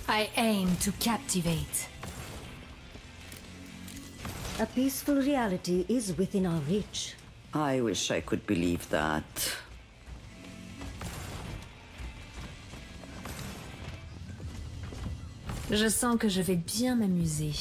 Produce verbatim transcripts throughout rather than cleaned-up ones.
I aim to captivate. A peaceful reality is within our reach. I wish I could believe that. Je sens que je vais bien m'amuser.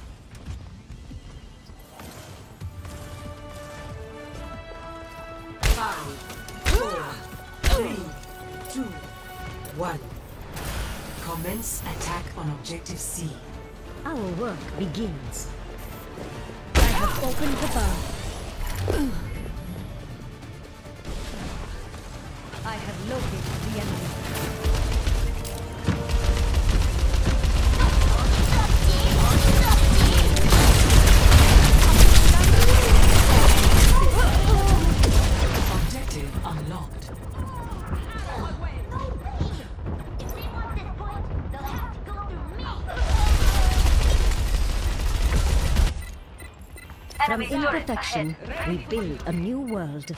Five, four, three, two, one. Commence attack on objective C. Our work begins. I have opened the bar. I have located the enemy. Objective unlocked. From imperfection, we build a new world.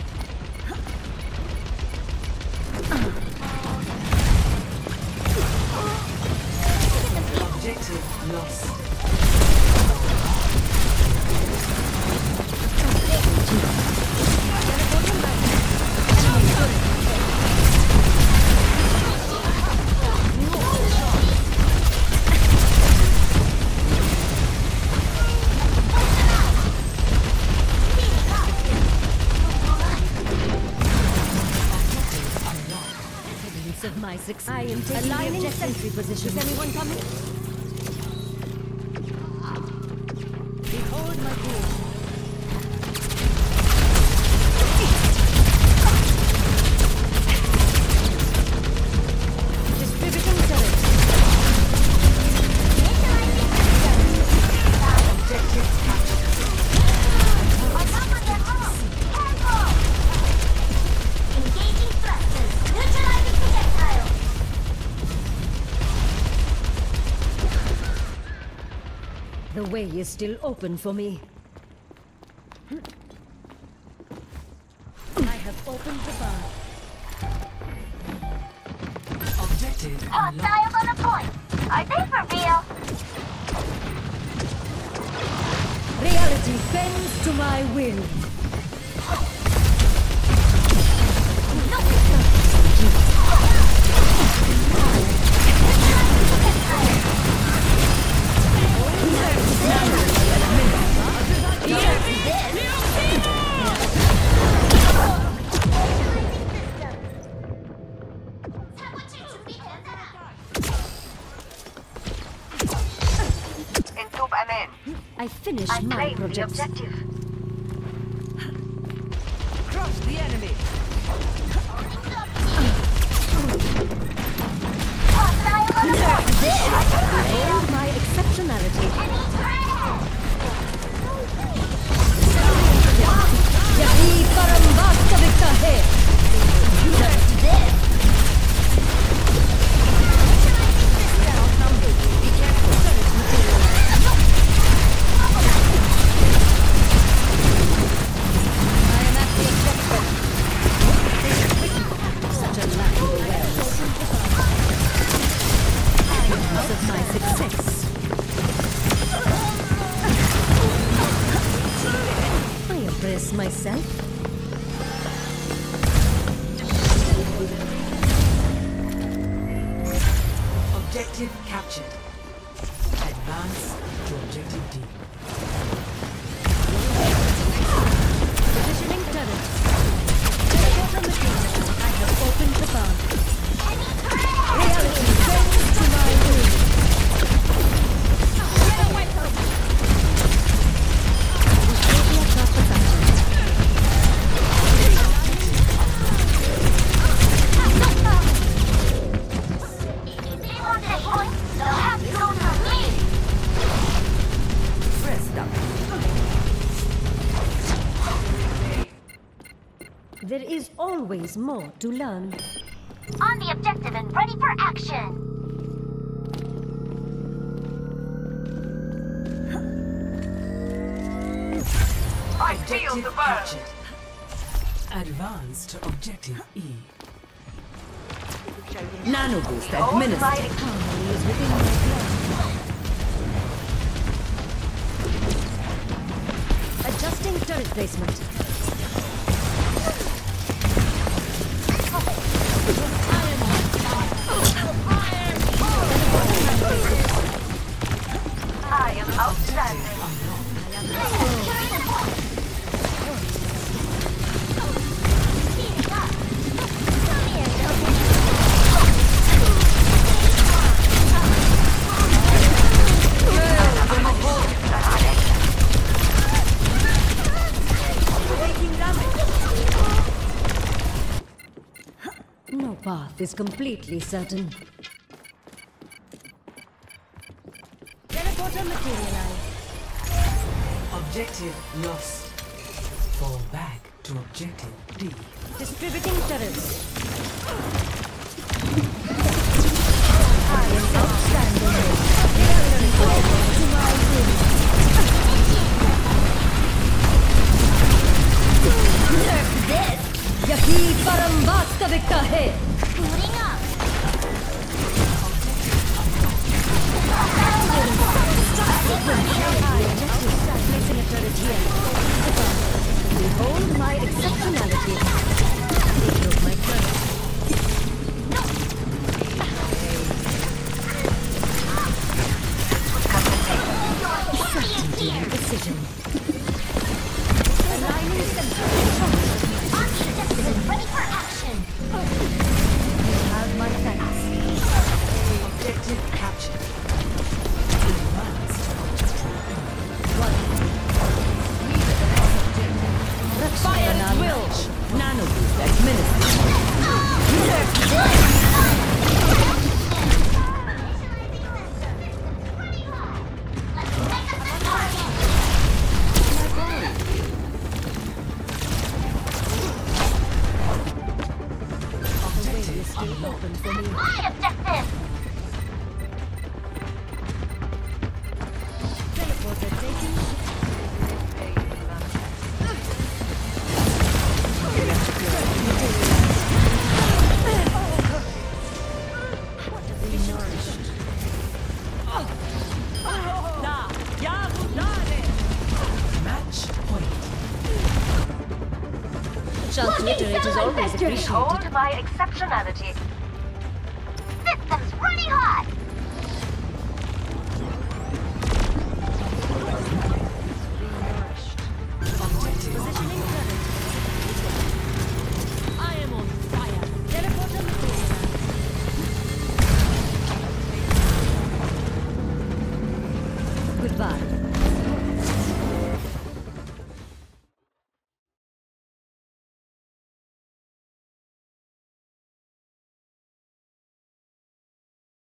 Objective lost. Of my success. I am taking aligning the sentry position. Is anyone coming? Behold my goal. Distributing turret. Objective captured. On top of their hull! Careful! Engaging thrusters! Neutralizing projectile! The way is still open for me. I have opened the bar. Objective unlocked. Hostiles on the point! Are they for real? Reality bends to my will. I finished I my claim the project. objective. Crush the enemy. Hostiles on the point! Behold my exceptionality. Yahi Parambasthavikahe. Of my success. I impress myself. Objective captured. Advance to objective D. Positioning turret. Teleporter machine. I have opened the bar. Reality bends to my will. There is always more to learn. On the objective and ready for action! I feel the burn! Advance to objective E. Nano boost administered. Harmony is within my placement. I am outstanding. No path is completely certain. Teleporter materialized. Objective lost. Fall back to objective D. Distributing turrets. I am outstanding. To my will. Nerf this! यही परम वास्तविकता है। Booting up. Placing a turret here. Behold my exceptionality. Take note my turret. Certainty and precision. Aligning center. Ready for action. You have my thanks. Objective captured. Advance to objective One. The fire at will. Nano boost administered. The way is still open for me. My objective. Teleporter taking. match point. Chance to iterate is always appreciated. Hold my exceptionality. System's running hot. Positioning turret. I am on fire. Teleporter materialized. Goodbye.